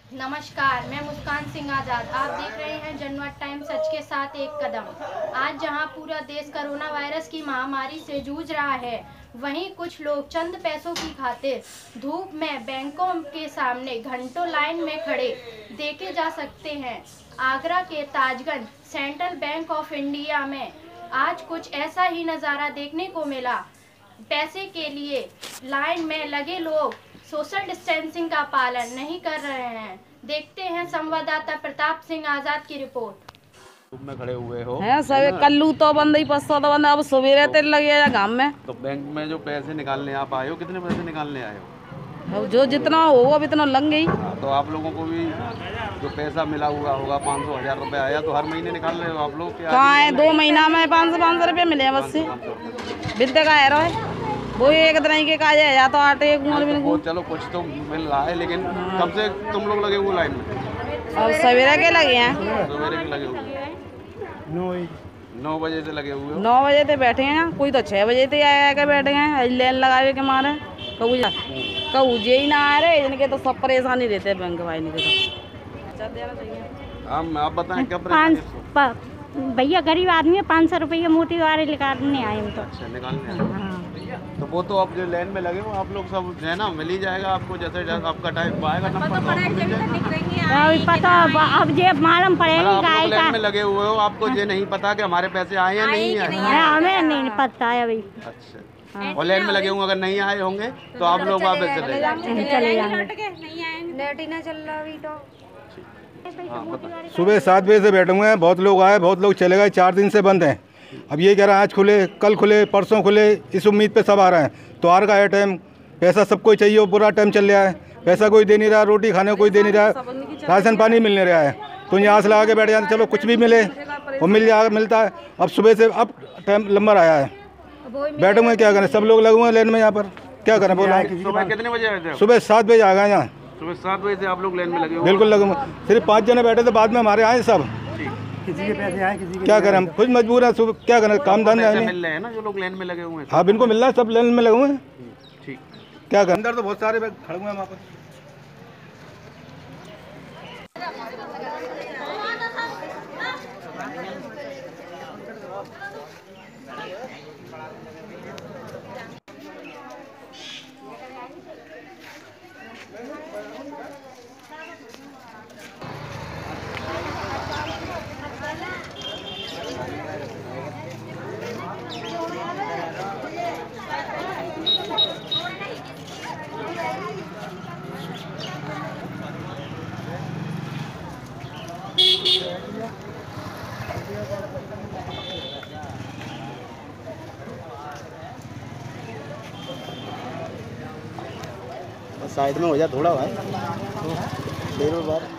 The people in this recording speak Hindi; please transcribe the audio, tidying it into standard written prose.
नमस्कार, मैं मुस्कान सिंह आज़ाद। आप देख रहे हैं जनमत टाइम, सच के साथ एक कदम। आज जहां पूरा देश कोरोना वायरस की महामारी से जूझ रहा है, वहीं कुछ लोग चंद पैसों की खातिर धूप में बैंकों के सामने घंटों लाइन में खड़े देखे जा सकते हैं। आगरा के Tajganj central bank of India में आज कुछ ऐसा ही नज़ारा देखने को मिला। पैसे के लिए लाइन में लगे लोग सोशल डिस्टेंसिंग का पालन नहीं कर रहे हैं। देखते हैं संवाददाता प्रताप सिंह आजाद की रिपोर्ट। धूप में खड़े हुए हो है सब कल्लू तो बंद ही 500 तो बंद। अब सवेरे तेल लगे गांव में तो बैंक में जो पैसे निकालने आप आए हो, कितने पैसे निकालने आए हो? अब जो जितना हो अब इतना लग गई। तो आप लोगों को भी जो पैसा मिला हुआ होगा 500-1000 रुपए आया, तो हर महीने निकाल रहे हो आप लोग? कहाँ है 2 महीना में 500 रुपये मिले हैं बस से। बिलते का है रहे वो एक दिन के काज है, या तो आटे वो चलो कुछ तो मिल रहा है, लेकिन कब से तुम लोग लगे हुए लाइन में? अब सवेरे के लगे हैं। सवेरे के लगे हुए 9 बजे से लगे हुए हो? 9 बजे से बैठे हैं, कोई तो 6 बजे से आके बैठे हैं लाइन लगावे के मारे। कहू जे ही ना आ रहे, इनके तो सब परेशानी रहते हैं बैंक वाले के। तो आप बताएं क्या परेशानी? भैया गरीब आदमी है, 500 रुपये मोती वाले निकालने आए हम तो। अच्छा, निकालने तो वो तो आप जो लाइन में लगे हो आप लोग सब है ना, मिल ही जाएगा आपको। जैसे आपका टाइम आएगा नंबर अभी पता अब जे मालूम पड़ेगा आप लाइन में लगे हुए हो, आपको ये नहीं पता कि हमारे पैसे आए या नहीं आए? हमें नहीं पता है अभी। अच्छा, और लाइन में लगे होंगे, अगर नहीं आए होंगे तो आप लोग वापस चले जाएंगे। सुबह 7 बजे से बैठे हुए हैं, बहुत लोग आए, बहुत लोग चले गए। 4 दिन से बंद हैं। अब ये कह रहे हैं आज खुले, कल खुले, परसों खुले, इस उम्मीद पे सब आ रहे हैं। त्योहार का है टाइम, पैसा सबको चाहिए, बुरा टाइम चल रहा है, पैसा कोई दे नहीं रहा, रोटी खाने को कोई दे नहीं रहा, राशन पानी मिल नहीं रहा है। तो यहाँ से लगा के बैठ जाते, चलो कुछ भी मिले वो मिलता है। अब सुबह से अब टाइम लंबा आया है, बैठे हुए क्या करें, सब लोग लगे हुए हैं लाइन में। यहाँ पर क्या करें बोला? सुबह कितने बजे आए थे? सुबह 7 बजे आ गए यहाँ। सुबह 7 बजे से आप लोग लाइन में लगे हो? बिल्कुल लगे हुए, सिर्फ 5 जने बैठे थे, बाद में हमारे आए सब। किसी के पैसे आए, किसी के क्या करें, हम खुद मजबूर हैं। सुबह क्या करें, काम धंधा नहीं मिल रहे हैं ना जो लोग लाइन में लगे हुए हैं? हाँ, इनको मिल रहा है, सब लाइन में लगे हुए हैं। ठीक, क्या करें, अंदर तो बहुत सारे खड़े हुए हैं वहाँ पर। साइड में हो जा थोड़ा भाई, देर बार